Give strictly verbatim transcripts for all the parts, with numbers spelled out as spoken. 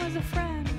as a friend.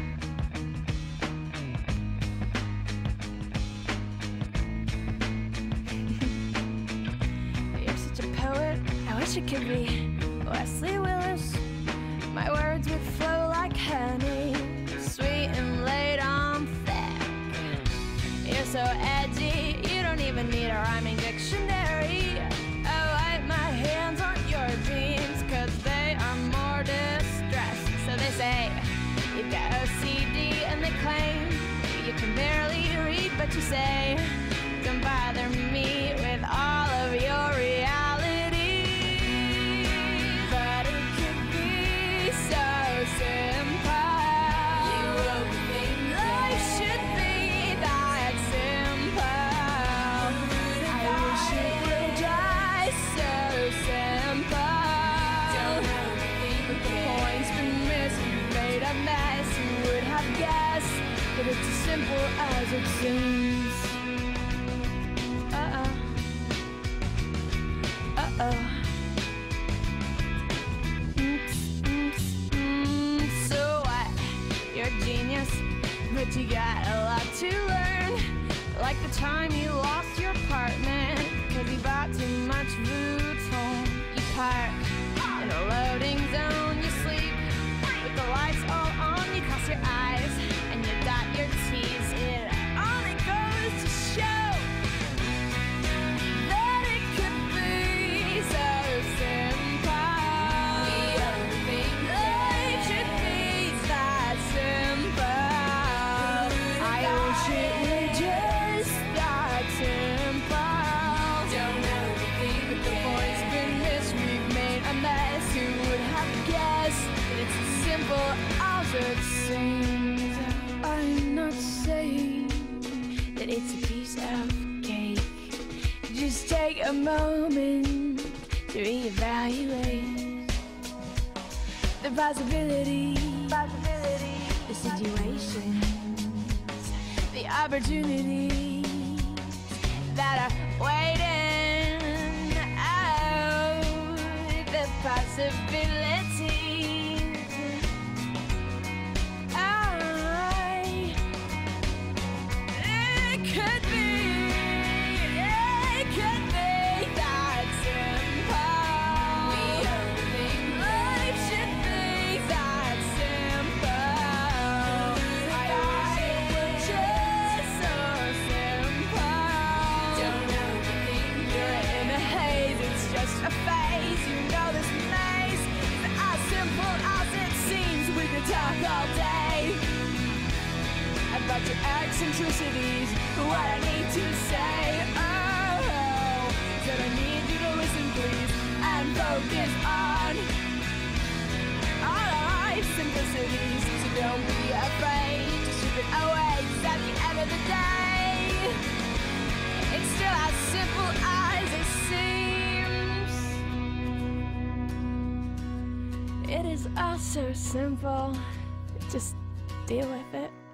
You're such a poet, I wish it could be Wesley Willis. My words would flow like honey, sweet and laid on thick. You're so edgy, you don't even need a rhyming dictionary. I wipe my hands on your dreams, cause they are more distressed. So they say, you've got O C D, and they claim you can barely read, but you say, don't bother me with all of your reality. But it could be so simple. You overthink it. Life should be that simple. I wish it were just so simple. Don't overthink it. The point's been missed, you made a mess. You would have guessed that it's as simple as it seems. Uh-oh. Uh-oh. So what? You're a genius, but you got a lot to learn. Like the time you lost your apartment cause you bought too much Vuitton. You park in a loading zone, you sleep with the lights all on. You cross your eyes and you dot your T's. It only goes to show that it could be so simple. Life should be that simple. I wish it were just that simple. Don't overthink it. The point's been missed, we've made a mess. Who would have guessed that it's as simple as it seems? I'm not saying that it's a piece of cake. Just take a moment to reevaluate the possibilities, the situations, the opportunities that are waiting out, the possibilities. I, it could be, it could be that simple. Life should be that simple. I wish it were just so simple. Don't overthink it. You're in a haze, it's just a phase. You know this maze is as simple as it seems. We could talk all day about your eccentricities, what I need to say. Oh, said I need you to listen, please, and focus on all of life's simplicities. So don't be afraid to strip it away, 'cause at the end of the day, it's still as simple as it seems. It is all so simple. Just deal with it.